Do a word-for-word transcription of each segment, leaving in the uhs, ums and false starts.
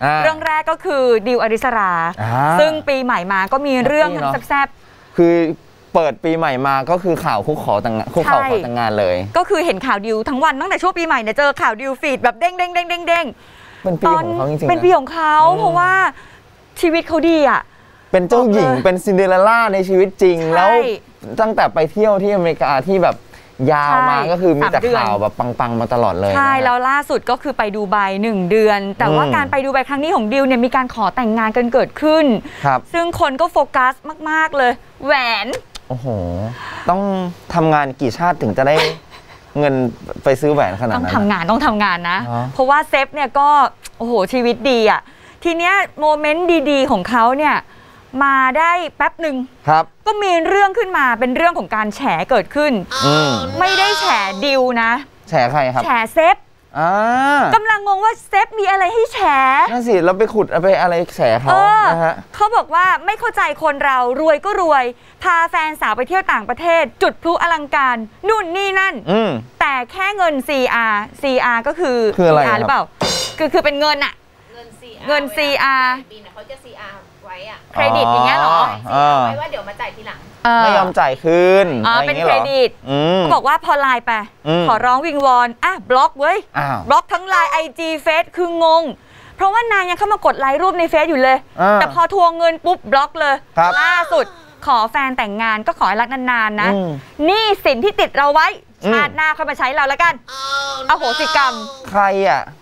เรื่องแรกก็คือดิวอริสราซึ่งปีใหม่มาก็มีเรื่องทั้งแซ่บๆคือเปิดปีใหม่มาก็คือข่าวคุกขอแต่งงานคุกเข่าขอแต่งงานเลยก็คือเห็นข่าวดิวทั้งวันตั้งแต่ช่วงปีใหม่เนี่ยเจอข่าวดิวฟีดแบบเด้งเด้งเด้งเด้งเด้งเป็นปีของเขาจริงๆเป็นปีของเขาเพราะว่าชีวิตเขาดีอ่ะเป็นเจ้าหญิงเป็นซินเดอเรลล่าในชีวิตจริงแล้วตั้งแต่ไปเที่ยวที่อเมริกาที่แบบยาวมาก็คือมีแต่ข่าวแบบปังๆมาตลอดเลยใช่แล้วล่าสุดก็คือไปดูไบหนึ่งเดือนแต่ว่าการไปดูไบครั้งนี้ของดิวเนี่ยมีการขอแต่งงานกันเกิดขึ้นซึ่งคนก็โฟกัสมากๆเลยแหวนโอ้โหต้องทำงานกี่ชาติถึงจะได้เงินไปซื้อแหวนขนาดนั้นต้องทำงานต้องทำงานนะเพราะว่าเซฟเนี่ยก็โอ้โหชีวิตดีอ่ะทีเนี้ยโมเมนต์ดีๆของเขาเนี่ยมาได้แป๊บหนึ่งครับก็มีเรื่องขึ้นมาเป็นเรื่องของการแฉเกิดขึ้นไม่ได้แฉดิวนะแฉใครครับแฉเซฟกำลังงงว่าเซฟมีอะไรให้แฉนั่นสิเราไปขุดไปอะไรแฉเขานะฮะเขาบอกว่าไม่เข้าใจคนเรารวยก็รวยพาแฟนสาวไปเที่ยวต่างประเทศจุดพลุอลังการนู่นนี่นั่นแต่แค่เงิน ซี อาร์ ซี อาร์ ก็คือคืออะไรหรือเปล่าคือคือเป็นเงินอะเงิน ซี อาร์เงิน ซี อาร์บินเขาจะ ซี อาร์ ไว้อะเครดิตอย่างเงี้ยหรอไว้ว่าเดี๋ยวมาจ่ายทีหลังไม่ยอมจ่ายคืนอ๋อเป็นเครดิตเขาบอกว่าพอไลน์ไปขอร้องวิงวอนอ่ะบล็อกเว้ยบล็อกทั้งไลน์ไอจีเฟซคืองงเพราะว่านางยังเข้ามากดไลค์รูปในเฟซอยู่เลยแต่พอทวงเงินปุ๊บบล็อกเลยล่าสุดขอแฟนแต่งงานก็ขอให้รักนานๆนะนี่สินที่ติดเราไว้ชาติหน้าค่อยมาใช้เราแล้วกันอโหสิกรรมใครอ่ะ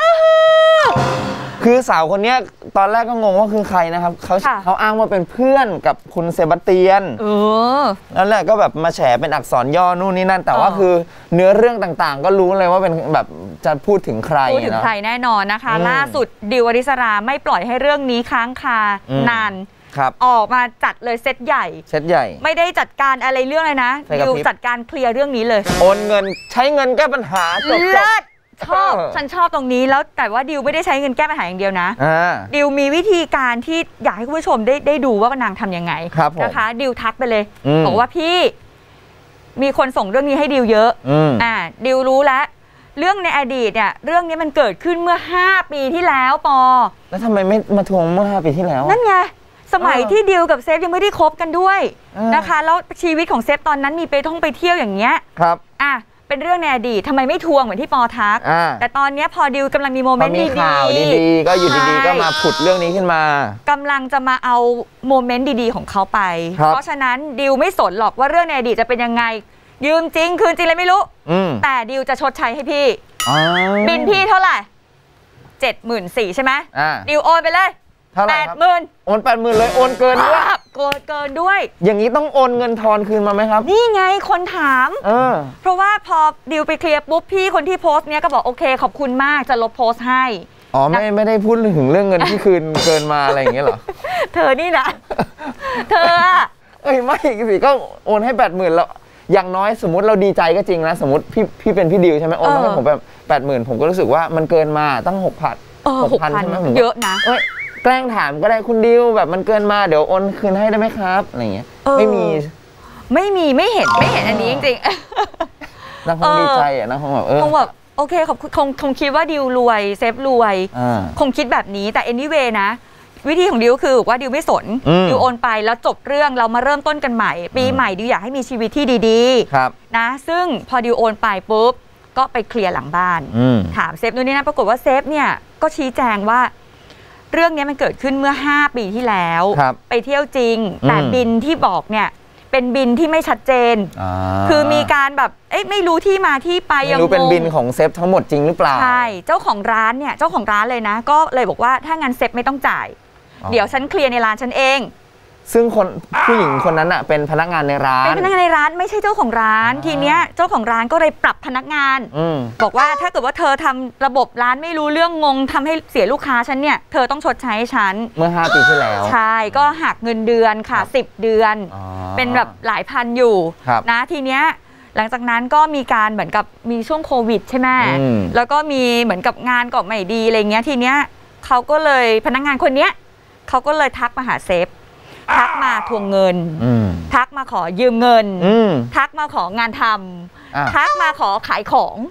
คือสาวคนนี้ตอนแรกก็งงว่าคือใครนะครับเขาเขาอ้างว่าเป็นเพื่อนกับคุณเซบาสเตียนเออนั่นแหละก็แบบมาแฉเป็นอักษรย่อนู่นนี่นั่นแต่ว่าคือเนื้อเรื่องต่างๆก็รู้เลยว่าเป็นแบบจะพูดถึงใครพูดถึงใครแน่นอนนะคะล่าสุดดิวอริสราไม่ปล่อยให้เรื่องนี้ค้างคานานออกมาจัดเลยเซตใหญ่เซตใหญ่ไม่ได้จัดการอะไรเรื่องเลยนะดิวจัดการเคลียร์เรื่องนี้เลยโอนเงินใช้เงินแก้ปัญหาจบชอบฉันชอบตรงนี้แล้วแต่ว่าดิวไม่ได้ใช้เงินแก้ปัญหาอย่างเดียวนะดิวมีวิธีการที่อยากให้คุณผู้ชมได้ได้ดูว่านางทำยังไงนะคะดิวทักไปเลยบอกว่าพี่มีคนส่งเรื่องนี้ให้ดิวเยอะอ่าดิวรู้แล้วเรื่องในอดีตเนี่ยเรื่องนี้มันเกิดขึ้นเมื่อห้าปีที่แล้วปอแล้วทำไมไม่มาทวงเมื่อห้าปีที่แล้วนั่นไงสมัยที่ดิวกับเซฟยังไม่ได้คบกันด้วยนะคะแล้วชีวิตของเซฟตอนนั้นมีไปท่องไปเที่ยวอย่างเงี้ยครับอ่ะเป็นเรื่องในอดีตทำไมไม่ทวงเหมือนที่ปอทักแต่ตอนนี้พอดิวกำลังมีโมเมนต์ดีๆก็อยู่ดีๆก็มาผุดเรื่องนี้ขึ้นมากำลังจะมาเอาโมเมนต์ดีๆของเขาไปเพราะฉะนั้นดิวไม่สนหรอกว่าเรื่องในอดีตจะเป็นยังไงยืมจริงคืนจริงเลยไม่รู้แต่ดิวจะชดใช้ให้พี่บินพี่เท่าไหร่เจ็ดหมื่นสี่ใช่ไหมดิวโอนไปเลยแปดหมื่นโอนแปดหมื่นเลยโอนเกินด้วยเกินเกินด้วยอย่างนี้ต้องโอนเงินทอนคืนมาไหมครับนี่ไงคนถามเออเพราะว่าพอดิวไปเคลียร์ปุ๊บพี่คนที่โพสต์เนี้ยก็บอกโอเคขอบคุณมากจะลบโพสต์ให้อ๋อไม่ไม่ได้พูดถึงเรื่องเงินที่คืนเกินมาอะไรอย่างเงี้ยหรอเธอนี่นะเธอเอ้ยไม่สิก็โอนให้แปดหมื่นแล้วอย่างน้อยสมมติเราดีใจก็จริงนะสมมติพี่พี่เป็นพี่ดิวใช่ไหมโอนมาให้ผมแบบแปดหมื่นผมก็รู้สึกว่ามันเกินมาตั้งหกพันหกพันใช่ไหมเยอะนะแกล้งถามก็ได้คุณดิวแบบมันเกินมาเดี๋ยวโอนคืนให้ได้ไหมครับอะไรเงี้ยไม่มีไม่มีไม่เห็นไม่เห็นอันนี้จริงๆนักคงดีใจอ่ะนักคงแบบเออคงแบบโอเคขอบคงคงคิดว่าดิวรวยเซฟรวยคงคิดแบบนี้แต่ anyway นะวิธีของดิวคือว่าดิวไม่สนดิวโอนไปแล้วจบเรื่องเรามาเริ่มต้นกันใหม่ปีใหม่ดิวอยากให้มีชีวิตที่ดีๆนะซึ่งพอดิวโอนไปปุ๊บก็ไปเคลียร์หลังบ้านถามเซฟนู่นนี่นั่นปรากฏว่าเซฟเนี่ยก็ชี้แจงว่าเรื่องนี้มันเกิดขึ้นเมื่อห้าปีที่แล้วไปเที่ยวจริงแต่บินที่บอกเนี่ยเป็นบินที่ไม่ชัดเจนคือมีการแบบเอ๊ะไม่รู้ที่มาที่ไปยังรู้เป็นบินของเซฟทั้งหมดจริงหรือเปล่าใช่เจ้าของร้านเนี่ยเจ้าของร้านเลยนะก็เลยบอกว่าถ้างั้นเซฟไม่ต้องจ่ายเดี๋ยวฉันเคลียร์ในร้านฉันเองซึ่งคนผู้หญิงคนนั้นอ่ะเป็นพนักงานในร้านเป็นพนักงานในร้านไม่ใช่เจ้าของร้านทีเนี้ยเจ้าของร้านก็เลยปรับพนักงานบอกว่าถ้าเกิดว่าเธอทำระบบร้านไม่รู้เรื่องงงทำให้เสียลูกค้าฉันเนี่ยเธอต้องชดใช้ให้ฉันเมื่อห้าปีที่แล้วใช่ก็หักเงินเดือนค่ะสิบเดือนเป็นแบบหลายพันอยู่นะทีเนี้ยหลังจากนั้นก็มีการเหมือนกับมีช่วงโควิดใช่ไหมแล้วก็มีเหมือนกับงานก็ไม่ดีอะไรเงี้ยทีเนี้ยเขาก็เลยพนักงานคนเนี้ยเขาก็เลยทักมาหาเซฟทักมาทวงเงินทักมาขอยืมเงินทักมาของานทำทักมาขอขายของ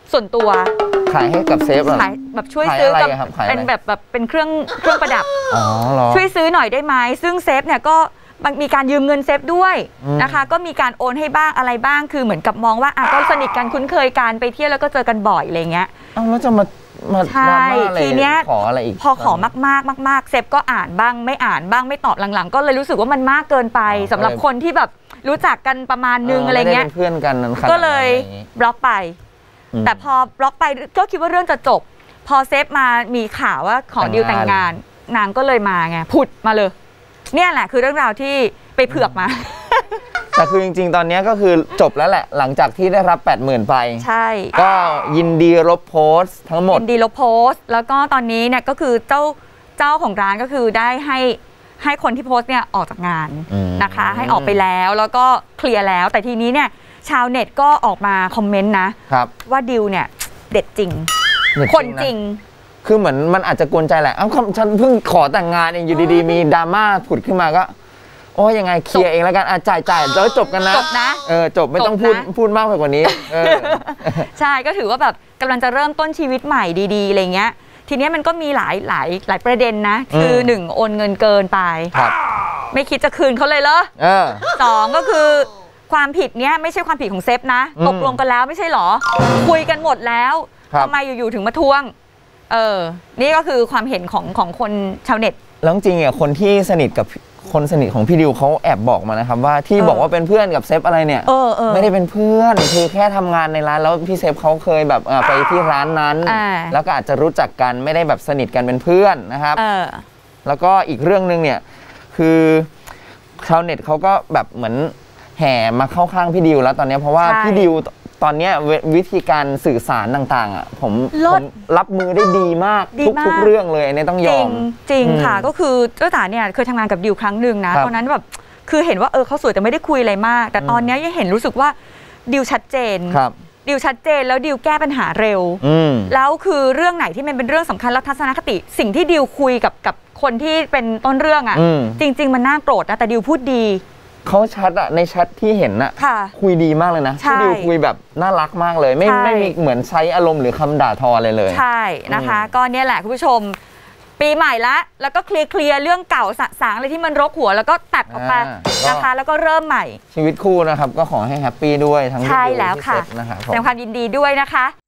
ส่วนตัวขายให้กับเซฟเหรอขายแบบช่วยขายซื้ออะไรกับอะครับขายอะไรเป็นแบบแบบเป็นเครื่องเครื่องประดับอ๋อเหรอช่วยซื้อหน่อยได้ไหมซึ่งเซฟเนี่ยก็มีการยืมเงินเซฟด้วยอืมนะคะ ก็มีการโอนให้บ้างอะไรบ้างคือเหมือนกับมองว่าอ่ะก็สนิทกันคุ้นเคยกันไปเที่ยวแล้วก็เจอกันบ่อยอะไรเงี้ยเอ้าแล้วจะมามาใช่ดราม่าอะไรทีเนี้ยขออะไรอีกพอขอมากๆมากๆเซฟก็อ่านบ้างไม่อ่านบ้างไม่ตอบหลังๆ ก็เลยรู้สึกว่ามันมากเกินไปอ๋อสำหรับคนที่แบบรู้จักกันประมาณนึงอะไรเงี้ยม่ด้ป็นเพื่อนกันนั้นขนาดนั้นก็เลยอะไรอย่างงี้บล็อกไปอืมแต่พอบล็อกไปก็คิดว่าเรื่องจะจบ พอเซฟมามีข่าวว่าขอดิวแต่แต่งงงานงานนางก็เลยมาไงผุดมาเลย เนี่ยแหละคือเรื่องราวที่ไปเผือกมาแต่คือจริงๆ ตอนนี้ก็คือจบแล้วแหละ หลังจากที่ได้รับ แปดหมื่น ไปใช่ก็ยินดีลบโพสต์ทั้งหมดยินดีลบโพสต์ แล้วก็ตอนนี้เนี่ยก็คือเจ้าเจ้าของร้านก็คือได้ให้ให้คนที่โพสต์เนี่ยออกจากงานอืมนะคะ ให้ออกไปแล้วแล้วก็เคลียร์แล้ว แต่ทีนี้เนี่ยชาวเน็ตก็ออกมาคอมเมนต์นะครับ ว่าดิวเนี่ยเด็ดจริงเด็ดจริงนะคนจริงคือเหมือนมันอาจจะกวนใจแหละ เอ้าฉันเพิ่งขอแต่งงานเองอยู่ดีๆ มีดราม่าผุดขึ้นมาก็ โอ้ยังไงเคลียร์เองแล้วกันอ่ะจ่ายจ่ายแล้วจบกันนะจบนะเออจบไม่ต้องพูดจบนะพูดมากไปกว่านี้เออใช่ก็ถือว่าแบบกำลังจะเริ่มต้นชีวิตใหม่ดีๆอะไรเงี้ยทีเนี้ยมันก็มีหลายหลายหลายประเด็นนะ คือมหนึ่งโอนเงินเกินไปครับไม่คิดจะคืนเขาเลยเหรอเออสองก็คือความผิดเนี้ยไม่ใช่ความผิดของเซฟนะอืมตกลงกันแล้วไม่ใช่เหรอ คุยกันหมดแล้วครับทำไมอยู่ๆถึงมาทวงเออนี่ก็คือความเห็นของของคนชาวเน็ตแล้วจริงๆอ่ะคนที่สนิทกับคนสนิทของพี่ดิวเขาแอบบอกมานะครับว่าที่เออบอกว่าเป็นเพื่อนกับเซฟอะไรเนี่ยเออเออไม่ได้เป็นเพื่อนคือแค่ทำงานในร้านแล้วพี่เซฟเขาเคยแบบเอ่อไปที่ร้านนั้นอ่าแล้วก็อาจจะรู้จักกันไม่ได้แบบสนิทกันเป็นเพื่อนนะครับเออแล้วก็อีกเรื่องหนึ่งเนี่ยคือชาวเน็ตเขาก็แบบเหมือนแห่มาเข้าข้างพี่ดิวแล้วตอนเนี้ยเพราะว่าใช่พี่ดิวตอนเนี้ยเววิธีการสื่อสารต่างๆอ่ะผมเลิผศมรับมือได้ดีมากดีทุกมากทุกเรื่องเลยอันนี้ต้องยจริอง มจริงอืมค่ะก็คือเจ้าจ๋าเนี่ยเคยทำงานกับดิวครั้งหนึ่งนะครับ ตอนนั้นแบบคือเห็นว่าเออเขาสวยแต่ไม่ได้คุยอะไรมาก แต่ตอนเนี้ยยังเห็นรู้สึกว่าดิวชัดเจนครับดิวชัดเจนแล้วดิวแก้ปัญหาเร็วอืมแล้วคือเรื่องไหนที่มันเป็นเรื่องสำคัญแล้วทัศนคติ สิ่งที่ดิวคุยกับกับคนที่เป็นต้นเรื่องอืมอะ่ะ จริง ๆ มันน่าโกรธนะแต่ดิวพูดดีเขาแชทอะในแชทที่เห็นอะค่ะคุยดีมากเลยนะใช่พี่ดิวคุยแบบน่ารักมากเลย ไม่ใช่ไม่มีเหมือนใช้อารมณ์หรือคำด่าทออะไรเลยใช่นะคะ ก็เนี่ยแหละคุณผู้ชม ปีใหม่ละแล้วก็เคลียร์เคลียร์เรื่องเก่าสะสางอะไรที่มันรกหัวแล้วก็ตัดออกไปอ่านะคะ แล้วก็เริ่มใหม่ชีวิตคู่นะครับก็ขอให้แฮปปี้ด้วยทั้งพี่ใช่ดิวแล้วพี่ค่ะเซฟนะครับผมแสดงความยินดีด้วยนะคะ